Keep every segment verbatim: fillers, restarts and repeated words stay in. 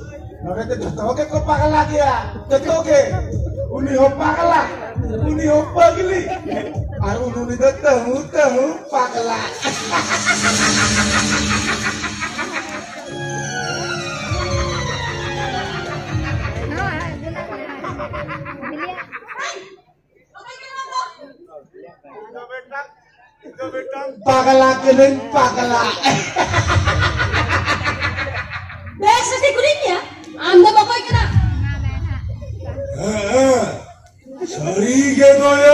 Nore te jatuh ke kau pakai lagi ya, jatuh ke, uni hop pakai lah, uni hop pagili, aru uni te tahu tahu pakai lah. Pakala kening pakala. Biasa di kulitnya, anda bawa kena. Eh, sorry gitu ya.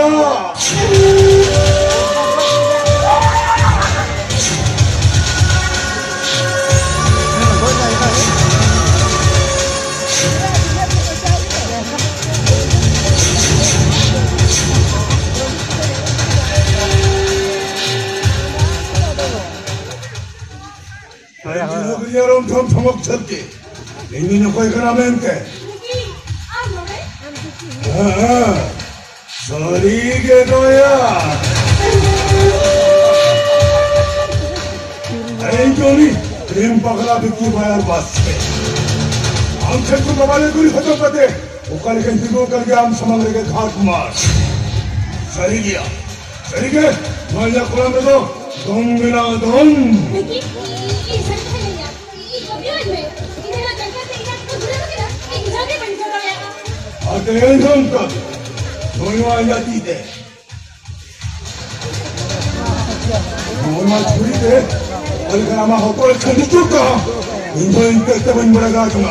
Orang thom thomok chhalke, ini no koi kana mente. Ah, sorry gitu ya. Ayo Johnny, prem pakala biki bayar bas. Am chakku babale guri hoto kate, ukale kan digo karke am samagre ke ghat mar. Sorry gya, sorry ke, manja kuram do, dom bina dom. Attention kar, dono aja dite. Dono churi de, और ग्रामा होतो है खंडितों का, इनको इनके तबन बड़ा गाजमा.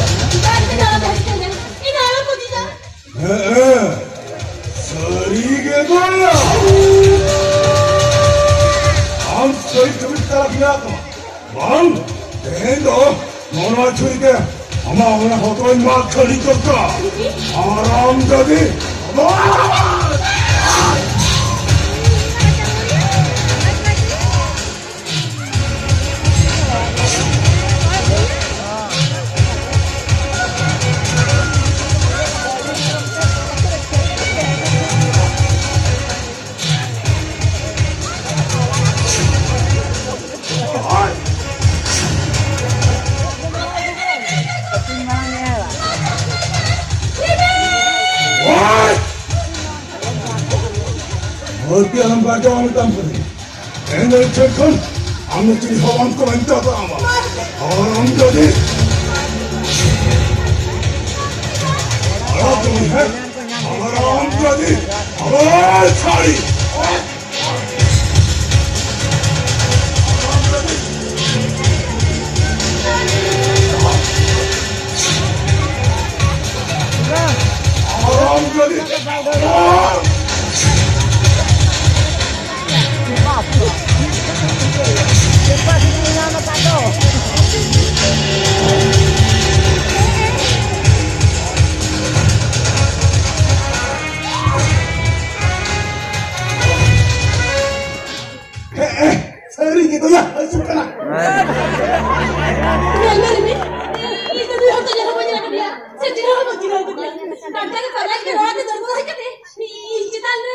हाँ, सरी के बोला. हम सही तभी तरफ गया था. हम, दें दो, दोनों चुरी के. हमारा उन्हें होतो है मार खंडितों का. आराम जगी. और भी हम बाजो हम तम करें, एंडर चेकन, हमने चीज़ हवान को बनता था हम, और हम जो दे, और तुम है, और हम जो दे, और सारी, और हम जो दे, और Cepat ini nama Tado. Eh, eh, sorry gitu ya, suka nak. Biar ni, itu dia hotel yang apa jalan dia. Saya tidak mau jalan dia. Nanti kita lagi orang itu dorong lagi deh. Nih, kita ni.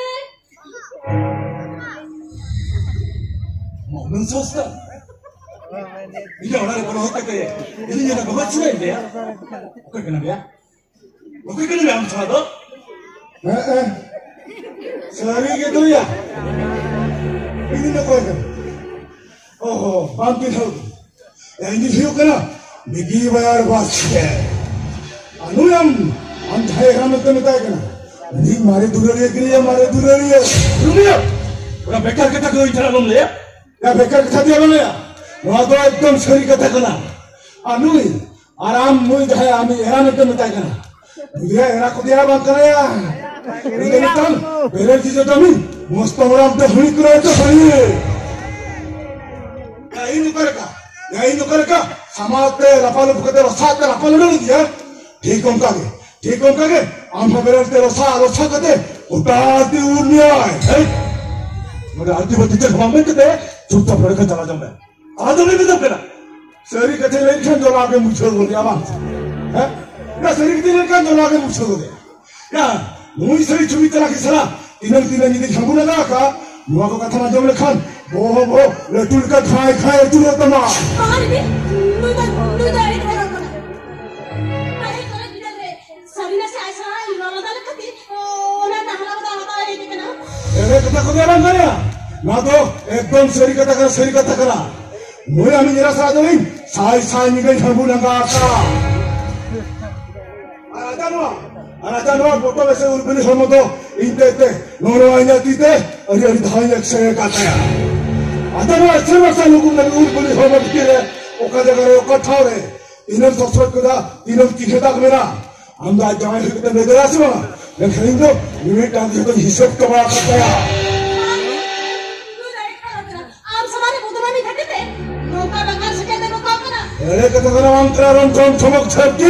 Mau mensosta. Ini orang yang berhutang kaya. Ini yang nak baca ni dia. Okey kenapa ya? Okey kenapa am sahaja? Eh eh. Sorry gitu ya. Ini nak kau kan? Oh, bangkit hau. Yang ini siapa kena? Bigi bayar bas. Anu yang antai kami tu minta kena. Ini mari durari kiri ya, mari durari ya. Dunia. Orang bekar kita kau intera belum ya? Ya bekar kita dia belum ya? Wah tu ekdom sorry kata kena. Anu ini, aram mui jahai ami eram itu minta kena. Dia erak kau dia bang kena ya. Ini kan, beres di jami, mesti orang tu huni kena itu sahih. Ya ini mereka, ya ini mereka, sama te lapar lupa te rosak te lapar lupa dia. ठीक होगा के, ठीक होगा के, आम हमारे तेरे साल और साल कते, उतारती उन्या है, मगर आती वो टीचर हमारे कते, चुपचाप लड़का चला जाऊँगा, आदमी भी तो करा, सरी कते लेकर जो लाके मुझे बोल दिया बात, हैं, या सरी कते लेकर जो लाके मुझे बोल दिया, या मुझे सरी चुपी चला के सला, तीनों तीनों ये देखा मुझे लगा का, मुझे को कथा ना जमले खान, वो वो लटुल का खाए खाए तू लोग तो ना, कहाँ रे, मुझे मुझे क्या बन गया ना तो एकदम सही कथा करा सही कथा करा मुझे हमें जरा सा तो नहीं साई साई निकल झबू लगा का आजा नो आजा नो फोटो में से उर्बनी हम तो इनते इनते नोनो आइना तीते अरे अरे धाई एक से काटा है आजा नो अच्छे वर्षा लोगों ने उर्बनी हम की रे ओका जगह रे ओका ठाव रे इनम ससुर को दा इनम की खेता में ना हम दा जाए हिकते में जरा से ना लेकिन तो निमित टाइम से तो हिसाब कमा करता है अरे कतो करा मंत्र रंग कौन चमक छपके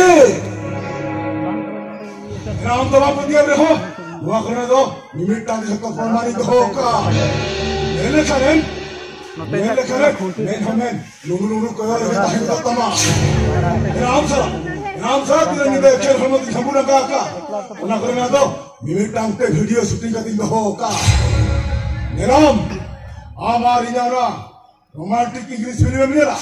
राम तो बाप दिया रे हो वो करने दो निमित टाइम से तो प्रमाणित होगा मैंने करें मैंने करें मैं हमें लुलु लुलु कह रहे हैं तो तमा राम सर राम सर तेरे निदे खेल हम तो संपूर्ण का का ना करने दो निमित टाइम पे वीडियो शूटिंग का दिन होगा राम हमारी जाना रोमांटिक इंग्लिश फिल्म में मेरा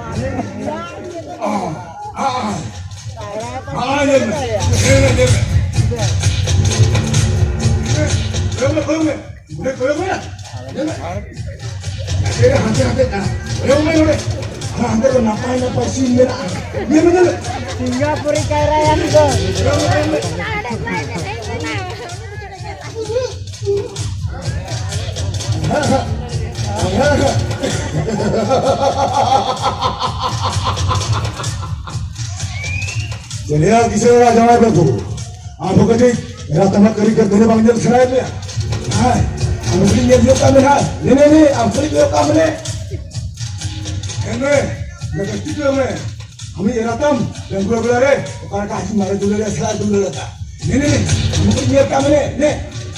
हाँ हाँ हाँ ये में ये में ये में ये में कोई में मुझे कोई में ये में तेरे हाथे हाथे का ये में ये में हाँ अंदर तो नापाई नापाई सीन मेरा ये में ये में सिंगापुरी कह रहा है हमको हाँ हाँ चलिए किसी और जमाए पे तो आप लोग कहीं मेरा तमक करी कर देने बांगल खराब है हाँ हम लोग ये जो काम है नहीं नहीं नहीं आप लोग जो काम है इनमें मैं कहती हूँ मैं हमें ये रातम लंगोर बोला रे और काशी मारे दूल्हे रे सलाह दूल्हे रहता नहीं नहीं नहीं हम लोग ये काम है नहीं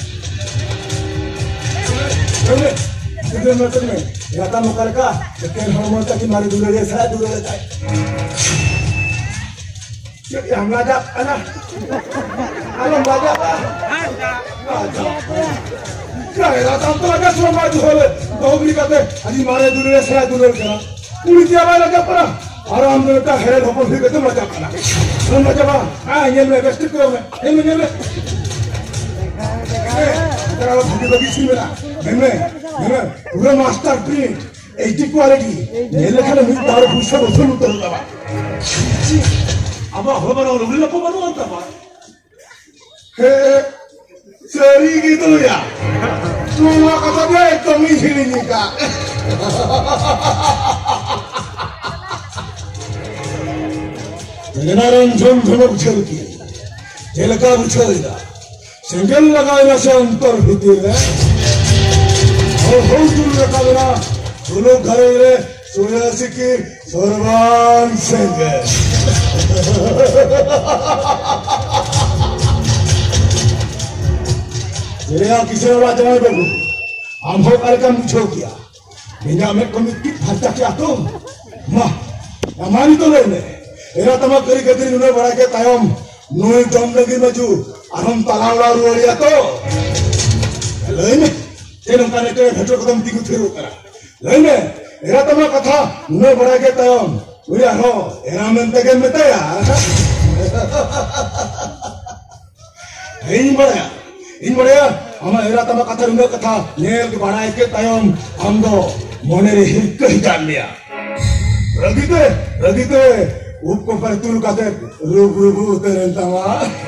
इधर मतलब में राता मुकर का लेकिन हम मोटा की मारे दूल्हे रे सलाह दूल्हे रहता है ये हम राजा है ना हम राजा का क्या है राता हम तो लगा सुन मार दूल्हे दोगली करते अजी मारे दूल्हे रे सलाह दूल्हे करा पूरी दिया वाला लगा पड़ा और हम लोग का हेरे धोपो फिर कितना मजा पड़ा हम मजा पड़ा हाँ ये में बेस्ट करो मैं ये में ये में तेरा वो भूखी भूखी सी मेरा मैं मैं मैं पूरा मास्टर प्रिंट एचडी क्वालिटी ये लेखा ना मिलता है पूछा तो सुन उतर उतना अब हो बना लोग लोग को बना उतना बात हे सरी की तो या तू वहाँ का तो क्या एकदम ही छिड़ी निका जगनारायण झोम झोमक झलकी झलका बुझाइला सिंगल लगाइला से अंतर भीतर और हो दूर लगाइला दोनों घरे रे सोया सिकी सर्वान सिंगल जेया किसे वाला जमाई बाबू हम हो कार्यक्रम छो किया बिना में कमिटी फटा क्या तो मां हमारी तो नहीं एरा तमा करी करी नुने बड़ा के तायम नुई जम लगी मजू आरम तलावला रुलिया तो लेने तेन काने के भेटो कदम तिगु थिरु करा लेने एरा तमा कथा नुने बड़ा के तायम उया हो एरा मेंते के मेतया इन बड़ा इन बड़ा हम एरा तमा कथा नुने कथा नेल के बड़ा के तायम हम दो मोने रे हिक ही जान लिया रगिते रगिते उपको पर तुल का दे रूप रूप उतरन तमा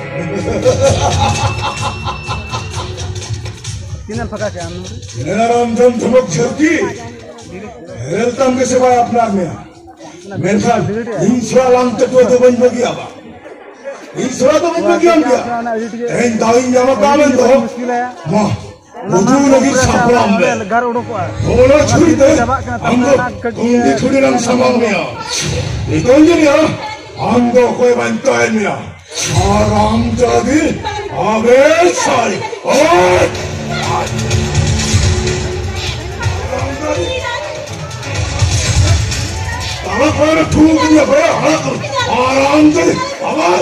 किनल फका के हम राम जम झमक झलकी हेलतम के सेवा अपना में मेरे साथ इंसरा लांग तो तो बन गया बा इंसरा तो बन गया गया इन दाइन जामा काम तो मां वजू लगी सापला में घर उड़ो को बोलो छुरी दे हमको कुंडी छुरी रंग समांग में ये तो ये नहीं हमको कोई बनता है मेरा आराम जागी आगे सारी और ताला पर ठूक दिया बड़ा हाथ आराम से आवाज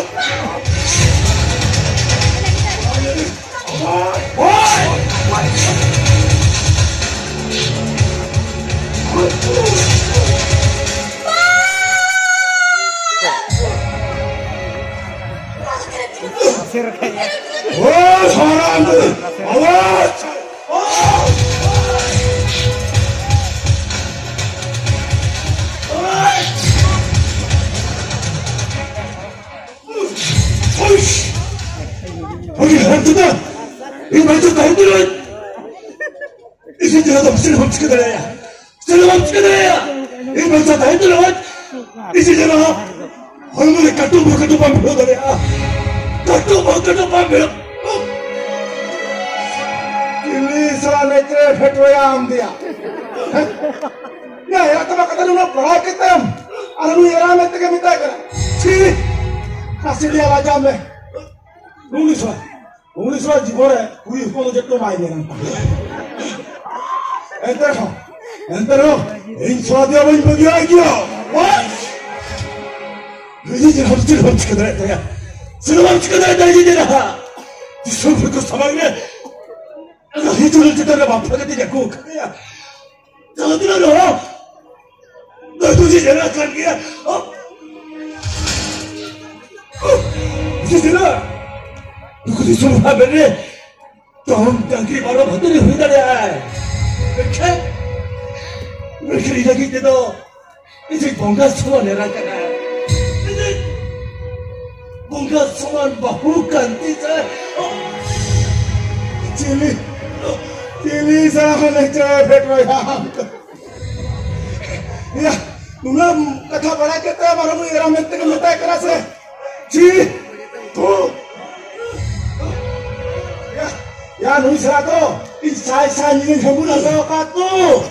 सिर के ओ आराम से आवाज 맞췄다! 이 맞췄다 힘들어! 이제 내가 쓸어 멈추게들어야! 쓸어 멈추게들어야! 이 맞췄다 힘들어! 이제 내가 얼마나 까뚜먹 까뚜먹 배워들어야! 까뚜먹 까뚜먹 배워! साले तेरे फेटोया हम दिया या यार तब कदर उन्हें पढ़ा के तम अरे मुझे यार मैं तेरे मिता करा छी काशी दिया लाजा में उन्नीस वाला उन्नीस वाला जीवन है पूरी उसको जब तो मार देना एंटर हो एंटर हो इन स्वादिया में बगिया क्यों what 이제 हम सिर्फ हम चिकन रहते हैं सिर्फ हम चिकन रहते हैं 이제 ना जिसको फिर कुछ समझ में 이 돈을 듣다가 막파게 되냐고 그래야 너들아 너 너 도대체 내가 간 게야 어? 어? 이제 내가 누구도 좀 하면은 좀 땅길이 바로 버들이 회달이야 이렇게 이렇게 이야기 때도 이제 뭔가 소원해라잖아 이제 뭔가 소원 바꾸간 뛰자 어? चिली चिली साले तेरे फेटोया या तुमने कथा पढ़ा के तब अरे मुझे यार मैं तेरे मिता करा से छी तो या या नहीं सरा तो इस साइड साइड नहीं हम ना तो का तो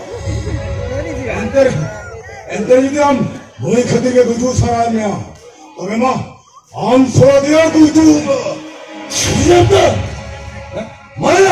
एंटर एंटर जी हम वही खतर के गुजू सरा में तो मैं मां हम सो दिया Gujju 신난다 뭐야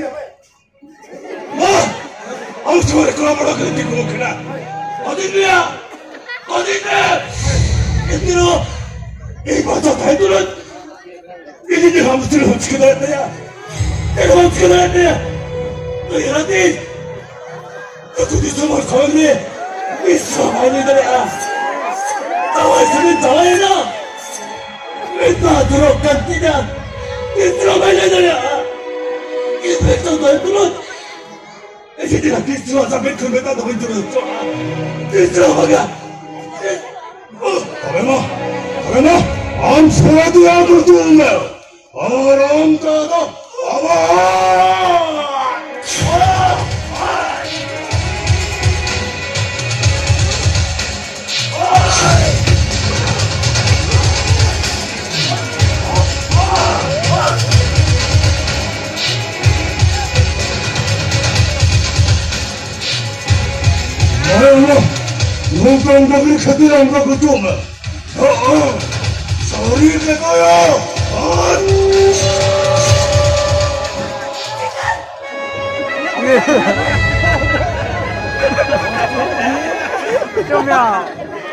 뭐 아우 저래 그러므로 그렇게 그렇구나 어딨냐 어딨냐 얘들아 이 맞아 달들은 이제 아무튼 어떻게 나왔냐 내가 어떻게 나왔냐 너 얘한테 너 둘이서 뭘 거였니 있어 많이 들어야 나와 있으면 나와야나 왜 나 들어간 뛰냐 이 들어가야 되냐 이 백성 너희들은 이제 내가 크리스트와 삼백 큰거다 너희 들었죠 크리스트와 Kalema, kalema, am soyadı yağdırdığım ev. Aramda da hava. 눈감독이 그들한 거 그쪽 어, 어, 소리 내고요. 좀야.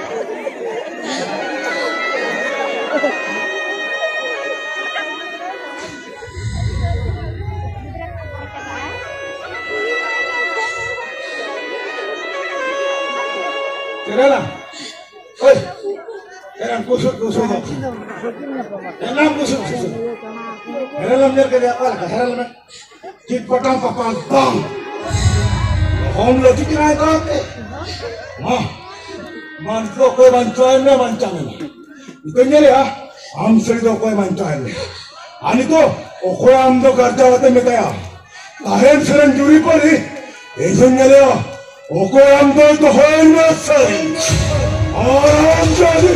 Kerana, oi, kerana kusut kusut, kerana kusut kusut, kerana mer kerja apa lah, kerana mer, cip potong potong bang, home lo cip kira itu, mah, mantu kau mancain ni mancain ni, itu ni ya, am seri tu kau mancain ni, ani tu, kau am tu kerja waktu mereka ya, tahem seren juri poli, itu ni ya. Oke ambil tu hal besar, orang jadi.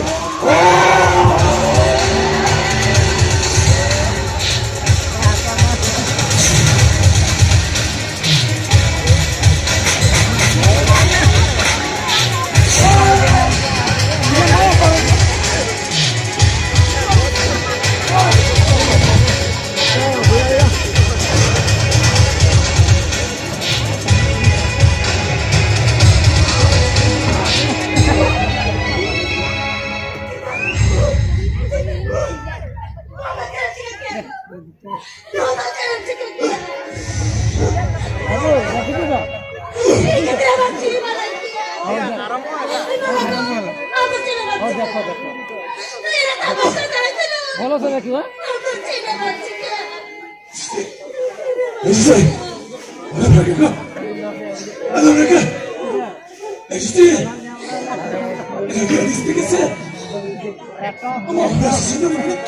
Follow sa laki ba? Existe. Ada mereka. Ada mereka. Existe. Existe que se. Ama orası ne bu?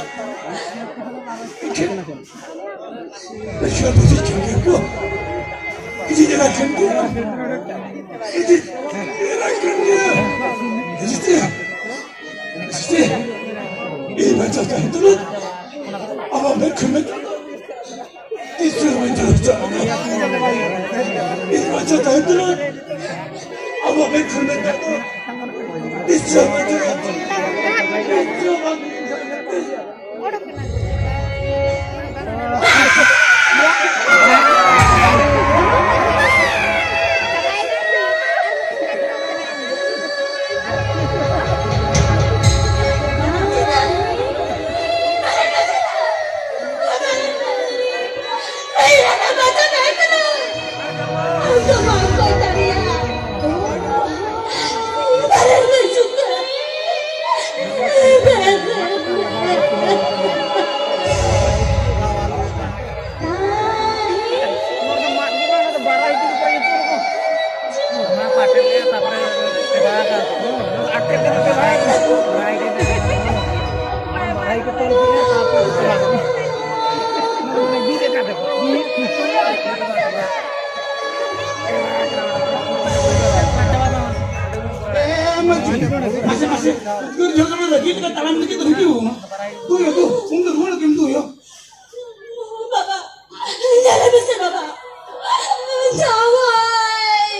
Aşağı bu kim bu? İki de ben kim bu? İki ben kim bu? İşte işte iyi ben zaten durun. Ama ben kıymet istiyorum ben tarafta. İyi ben zaten durun. Ama ben kıymet istiyorum ben tarafta. Masih-masih, gue jangan lagi kita talan kita review. Tuh ya tuh, undur mana kim tuh ya? Bapak, jangan bisa bapak, jawai.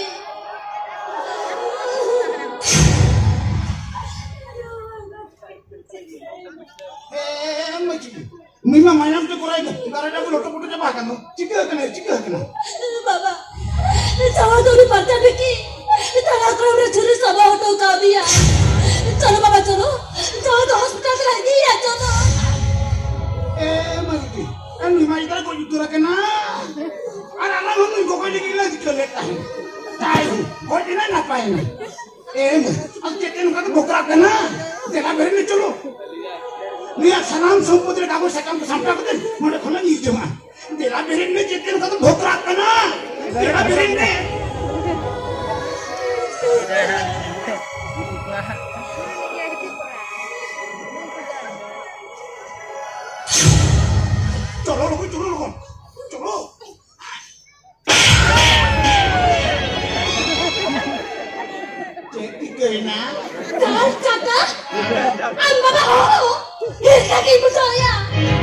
Eh, macam, memang mana tu kurang itu. Karena aku lotok-lotok apa kan? Jika kena, jika kena. Bapak, jawai tu di partai beki. Tanah kerana curi sama auto kami ya. Chalo बाबा चलो, चलो तो hospital से लगी है चलो. Eh, mati. Kan lima juta kau jual lagi na? Anak-anak lu nunggu kau lagi lagi kelihatan. Tahu, kau ini ngapain? Eh, aku cekin kau tu bokrak na? Jangan beri ni colo. Lihat sanam semputri kamu sekam sampai aku tu, mana kau ni cuma. Jangan beri ni cekin kau tu bokrak na? Jangan beri ni. Colo lu, colo lu, colo. Jadi kena. Kau kata, an bapak ho, ini kaki saya.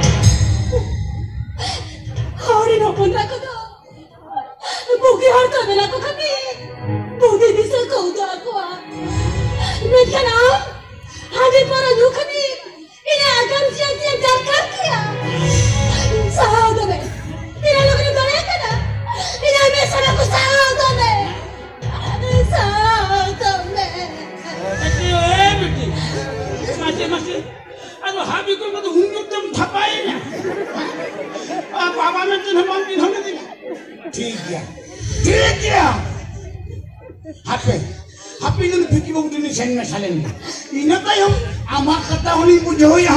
Hari nak pun tak kata. Buki harta bela aku kaki. Buki bisa kau dah aku. Mereka nam, hari para yuka ni, ini agam siang siang jalan dia. Sahaja me, ini logo ni boleh kena. Ini ambil sana aku sahaja me, sahaja me. Eh, betul. Masih masih. Aduh, habis kau tu hunjuk jam thapai ni. Ah, bapa macam mana mungkin hendak ni? Tiga, tiga. Happy, happy ni fikir bawa ni sen masalah ni. Ini tak yang amat kata honi pujo ya.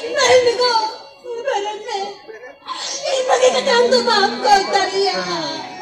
Ini bagi kita untuk maaf kau tadi ya.